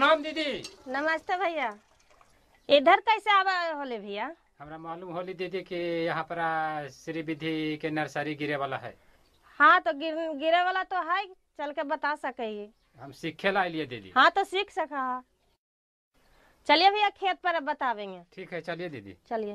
प्रणाम दीदी। नमस्ते भैया। इधर कैसे आवा होले भैया? हमरा मालूम होली दीदी कि यहाँ पर श्री विधि के नर्सरी गिरे वाला है। हाँ तो गिरे वाला तो है, चल के बता सके। हम सीखे ला लिए दीदी। हाँ तो सीख सका। चलिए भैया खेत पर अब बतावेंगे। ठीक है चलिए दीदी। चलिए।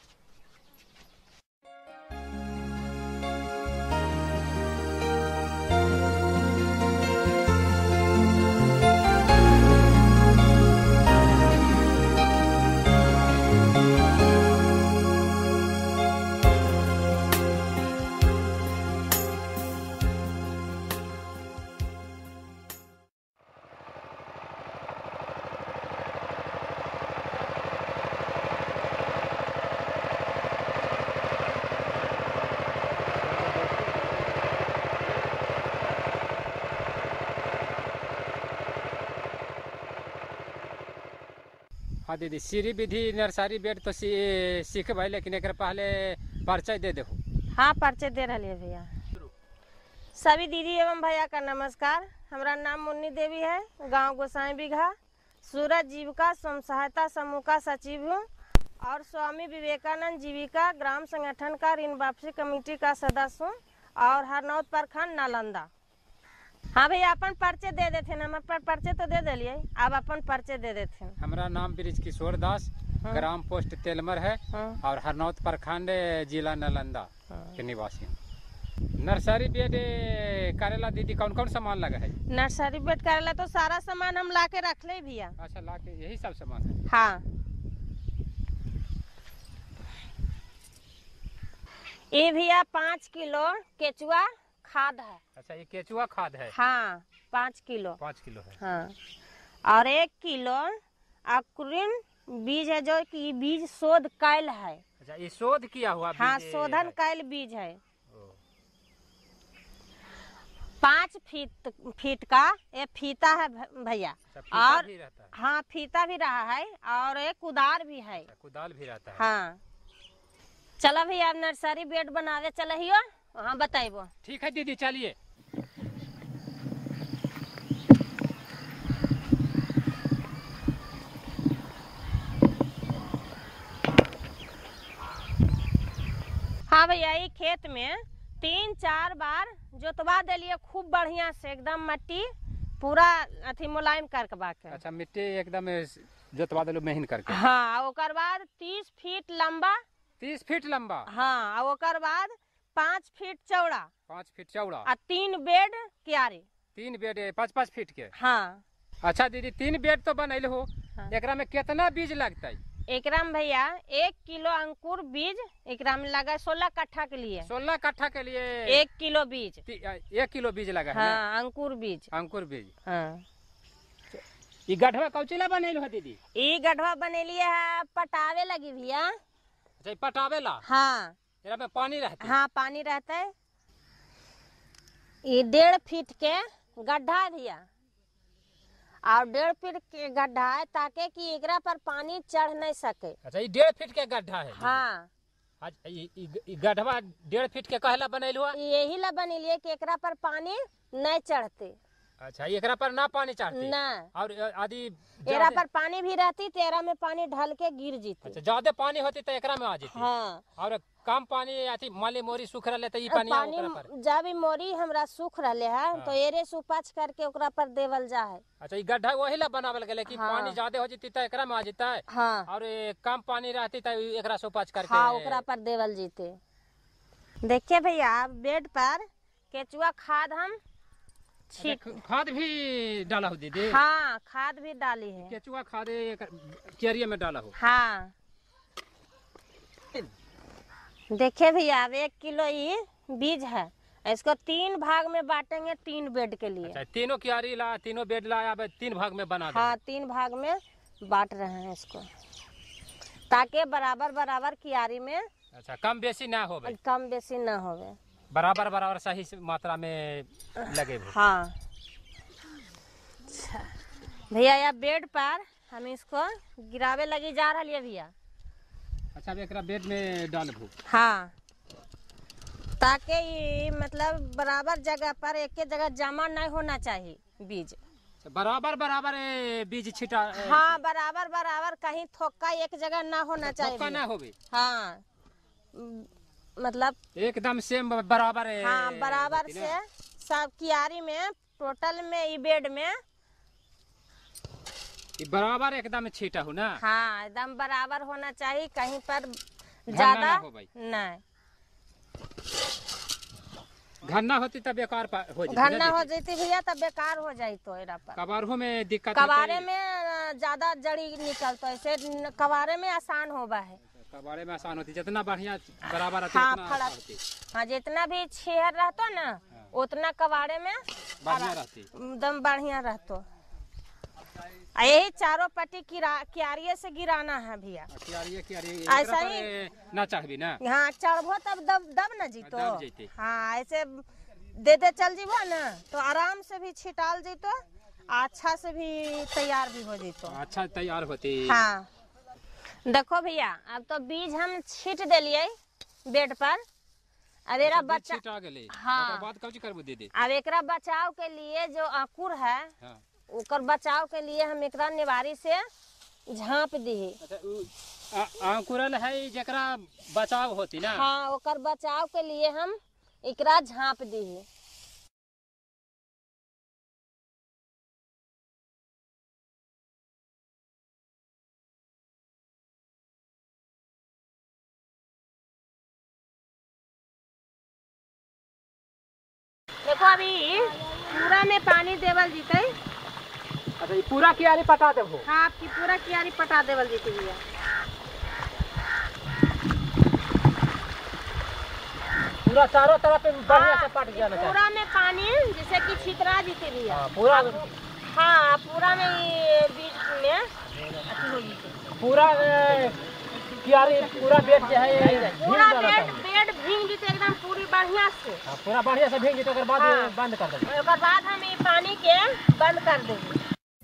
हाँ दीदी, श्री विधि नर्सरी बेड तो सीख भाई, लेकिन एक पहले परिचय दे दे। हाँ परिचय दे रही भैया। सभी दीदी एवं भैया का नमस्कार। हमारा नाम मुन्नी देवी है, गांव गोसाई बिघा, सूरज जीविका स्वयं सहायता समूह का सचिव हूँ और स्वामी विवेकानंद जीविका ग्राम संगठन का ऋण वापसी कमेटी का सदस्य हूँ और हरनौत प्रखंड नालंदा। हाँ भैया अपन परिचय दे देते हैं। हम परिचय तो दे दिलिए, अब अपन परिचय दे देते हैं। हमारा नाम ब्रिज किशोर दास, ग्राम पोस्ट तेलमर है और हरनौत प्रखंड जिला नालंदा के निवासी हूँ। नर्सरी बेड करेला दीदी कौन कौन सामान लगा है? नर्सरी बेड करेला तो सारा सामान हम ला के रख ले भैया। अच्छा, ला के यही सब सामान है? हाँ, ये भैया 5 किलो केचुआ खाद है। अच्छा, ये केचुआ खाद है? हाँ 5 किलो। 5 किलो है। हाँ, और 1 किलो अकुरिन बीज है, जो कि बीज शोध कैल है। अच्छा, ये शोध किया हुआ? हाँ, शोधन कैल बीज है। 5 फीट का ये फीता है भैया। और भी रहता है? हाँ फीता भी रहा है और एक कुदाल भी है। कुदाल भी रहता है? हाँ। चलो भैया नर्सरी बेड बनावे चलिए। हाँ बताइबो। ठीक है दीदी, चलिए। हाँ भैया, ये खेत में 3-4 बार जोतवा दिलिए खूब बढ़िया से, एकदम मट्टी पूरा अथी मुलायम करके बाके। अच्छा, मिट्टी एकदम जोतवा दिलो महीन करके? हाँ, ओकर बाद 30 फीट लंबा। 30 फीट लंबा? हाँ, ओकर बाद 5 फीट चौड़ा। 5 फीट चौड़ा और 3 बेड क्यारी। 3 बेड 5-5 फीट के? हाँ। अच्छा दीदी, 3 बेड तो बनैल हो। हाँ। एकरा में कितना बीज लगता है? एकरा में भैया 1 किलो अंकुर बीज एकरा में लगा 16 कट्ठा के लिए। 16 कट्ठा के लिए 1 किलो बीज। 1 किलो बीज लगा है? हाँ, अंकुर बीज। अंकुर बीज। हाँ। ये गढ़वा कौचिला बनैल हो दीदी? ये गढ़वा बनेलिए है पटावे लगी भैया। अच्छा, पटावेला? हाँ। एकरा में पानी रहता है? हाँ पानी रहता है। ये 1.5 फीट के गड्ढा है भैया, और 1.5 फीट के गड्ढा है ताकि कि एकरा पर पानी चढ़ नहीं सके। अच्छा, ये 1.5 फीट के गड्ढा है? हाँ। ये गड्ढा 1.5 फीट के कहला बनैल हुआ? यही ला बनेलिए कि एकरा पर पानी नहीं चढ़ते। अच्छा, एकरा पर ना पानी चढ़ती? ना। और आदि एकरा पर पानी भी रहती तो एकरा में पानी ढल के गिर जीती। अच्छा, ज्यादा पानी होती तो एकरा में आ जाती? हाँ। और कम पानी अथी माली मोरी सूख रहे तो ये पानी ओकरा पर? जब मोरी हमरा सूख रहे है तो एरे से उपच करके ओकरा पर देवल जा है। अच्छा, ये गड्ढा वही ला बनावल गेले कि पानी ज्यादा हो जाती तो एकरा में आ जाता है? हाँ। और कम पानी रहती तो एकरा से उपच करके? हाँ, ओकरा पर देवल जीते। देखिए भैया, बेड पर केचुआ खाद हम खाद भी डाला हो दीदी? हाँ, खाद भी डाली है। केचुआ खाद क्यारिया में डाला हो? हाँ। देखिए भैया, अब 1 किलो ये बीज है, इसको 3 भाग में बांटेंगे 3 बेड के लिए। अच्छा, तीनों क्यारी ला, तीनों बेड ला, अब 3 भाग में बना? हाँ, 3 भाग में बांट रहे हैं इसको, ताकि बराबर बराबर क्यारी में। अच्छा, कम बेसी ना हो? कम बेसी ना हो, बराबर बराबर सही मात्रा में लगे। हाँ। अच्छा भैया, यह बेड पर हम इसको गिरावे लगी जा रही है भैया। अच्छा, एक बेड में डालबू? हाँ, ताकि ये मतलब बराबर जगह पर एक जगह जमा नहीं होना चाहिए बीज। बराबर बराबर बीज छिटा। हाँ बराबर बराबर, कहीं थोक्का एक जगह ना होना चाहिए। थोक्का ना होवे। हाँ मतलब एकदम सेम बराबर है। हाँ बराबर से सब कियारी में टोटल में ई बेड में बराबर एकदम छीटा हो ना। हाँ एकदम बराबर होना चाहिए, कहीं पर ज्यादा नहीं। घन्ना होती तब बेकार हो जाती। घन्ना हो जाती भैया तब बेकार हो जाती। तो एरा पर कबारों में दिक्कत, कबारे में ज्यादा जड़ी निकलता है, ऐसे कबारे में आसान होगा है। कबारे में आसान होती, जितना बढ़िया बराबर हाँ होती। हाँ जितना भी छेहर रहता ना उतना कबारे में बढ़िया रहती, एकदम बढ़िया रहता। यही चारों पट्टी क्यारिये से गिराना है भैया। ऐसा ही ना चाहिए ना। हाँ चढ़बो तब दब न जीतो। हाँ ऐसे दे चल जीवो ना तो आराम से भी छिटाल जीतो, अच्छा से भी तैयार भी हो जीतो। अच्छा तैयार होती। हाँ देखो भैया अब तो बीज हम छीट दिलिये बेड पर। अब एरा बच्चा हाँ अब एक बचाव के लिए जो अंकुर है उकर बचाव के लिए हम एकरा निवारी से झाँप दी। अंकुरल है जकरा बचाव होती ना। हाँ ओकर बचाव के लिए हम एकरा झाँप दी। देखो अभी पूरा में पानी देवल जीते। अच्छा ये पूरा क्यारी पटा देबो। हाँ आपकी पूरा क्यारी पटा देवल जीती भैया। पूरा चारों तरफ बढ़िया से पट जाना चाहिए। पूरा में पानी जैसे कि छितरा जीती भैया। पूरा हाँ पूरा में ये बीच में पूरा क्यारी पूरा बेड जो है पूरा बेड भीग जीते एकदम पूरी बढ़िया से। पूरा बढ़िया से भीग जीते, बाद बंद कर देंगे। उसके बाद हम ये पानी के बंद कर देंगे।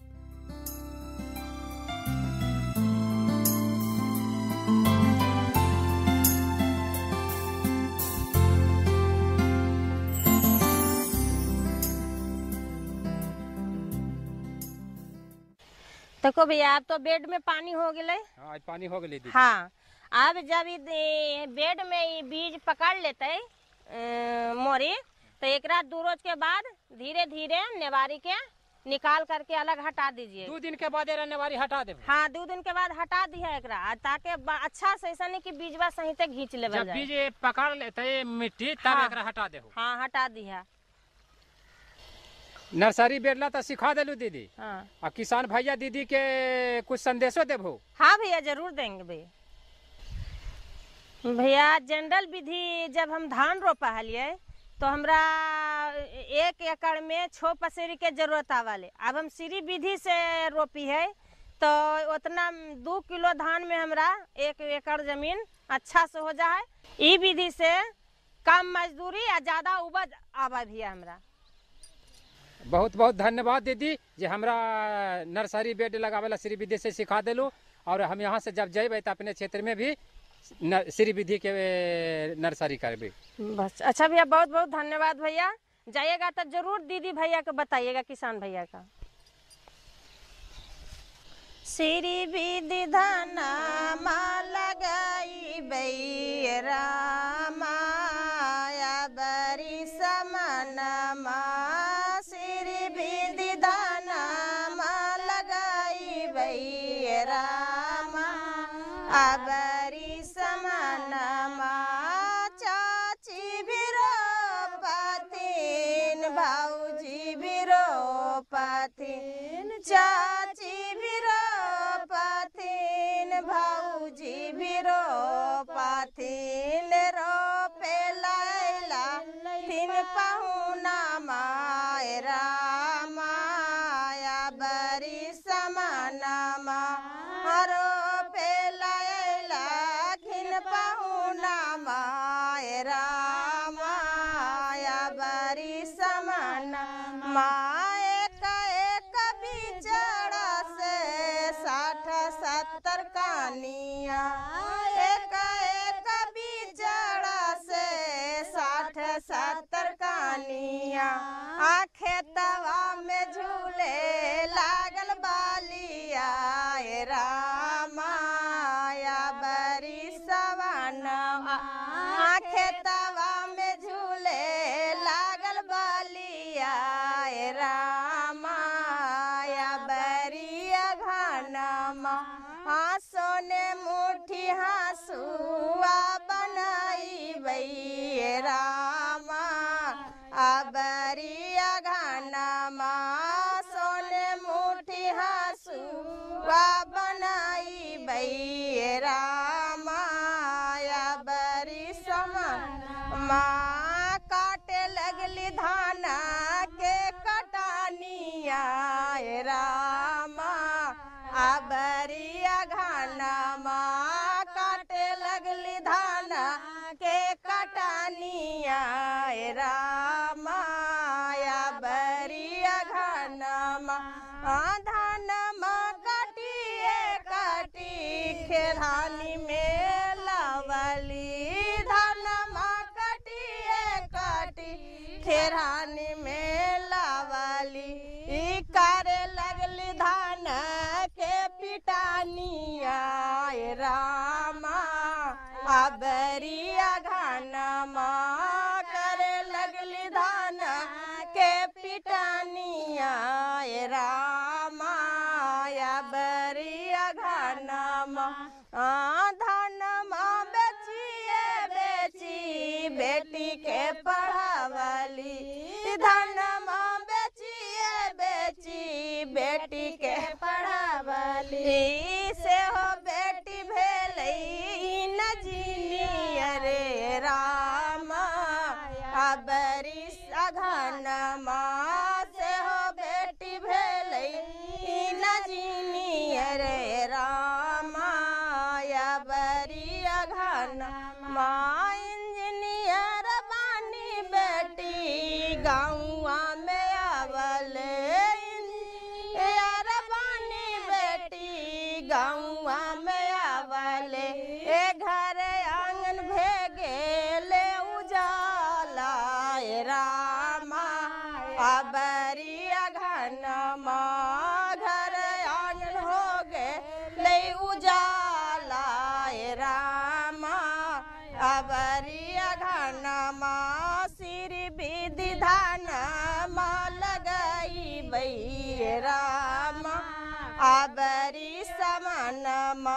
देखो भैया अब तो बेड में पानी हो गए। हाँ पानी हो गए। हाँ अब जब बेड में ये बीज पकड़ लेते मोरी तो एक रात 2 रोज के बाद धीरे धीरे नेवारी के निकाल करके अलग हटा दीजिए। 2 दिन के बाद नेवारी हटा दे। हाँ 2 दिन के बाद हटा दिया एकरा, ताकि अच्छा से ऐसा नहीं कि बीजवा सही से घींच ले। जब बीज पकड़ लेते मिट्टी तब एकरा हटा दे। हाँ हटा दिया। नर्सरी बेडला तो सिखा देलू दीदी। हाँ और किसान भैया दीदी के कुछ संदेशो देबो। हाँ भैया जरूर देंगे भैया। भैया जनरल विधि जब हम धान रोपा हलिये तो हमरा 1 एकड़ में 6 पसेरी के जरूरत आवाले। अब हम सीरी विधि से रोपी है तो उतना 2 किलो धान में हमरा 1 एकड़ जमीन अच्छा से हो जाए। ई विधि से कम मजदूरी या ज्यादा उपज आवा भैया हमरा। बहुत बहुत धन्यवाद दीदी जे हमरा नर्सरी बेड लगावेला श्री विधि से सिखा देलू। और हम यहाँ से जब जेबे तो अपने क्षेत्र में भी श्री विधि के नर्सरी करबे। बस अच्छा भैया बहुत बहुत धन्यवाद भैया। जाइएगा तो जरूर दीदी भैया को बताइएगा, किसान भैया का। श्री विधि धनमा लगाई बैरा माया बरी समनमा। श्री विधि धनमा लगाई बैरा बरी समनमा। चाची भी रोपथिन भाऊजी भी रोपथिन। चाची भी रोपथिन भाऊजी भी रोपथिन। रोपे लैला थिन पहुना मायरा माया बरी समनमा। रोपे लैला थिन पहुना मायरा माया बरी समनमा। एक बिचड़ा से 60-70 कानिया। एक बिचड़ा से 60-70 कानिया। खेतवा में झूले खेतवा में झूले लागल बलिया रामा बरिया घनमा हाँ सोने मुठी हंसुआ बनाई बई रामा बरिया घनमा सोने मुठी हंसुआ बनाई बई रामा बरी समा काटे लगली धाना के कटानिया रामा बरिया घनमा काटे लगली धाना के कटानिया रामा बरिया घनमा धानमा कटिए कटी खेरानी में लावली धानमा कटिए कटी खेरानी में लावली करे लगली धान के पिटानिया रामा बरिया घनमा करे लगली धान के पिटानिया रामा बरिया घनमा धनमा बेचिए बेची बेटी के पढ़ावली धनमा बेचिए बेची बेटी के पढ़ावली से हो बेटी भेलई न जीनिया रे रामा बरी सघनमा से हो बेटी भेलई न जीनिया रे रामा बरिया घनमा इंजीनियर बानी बेटी गाँवा में आवले इंजीनियर बानी बेटी गाँवा में आवले घर आंगन भेगेले उजाला रामा बरिया घनमा घर आंगन हो गए उजाला रामा बरिया घनमा श्री विधि धानमा लगाई बई रामा बरी समान